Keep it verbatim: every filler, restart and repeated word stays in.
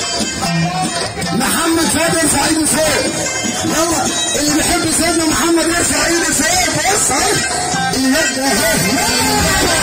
محمد فادي ارفع ايده فوق. يلا اللي بيحب سيدنا محمد يرفع ايده فوق. بص اللي يبقى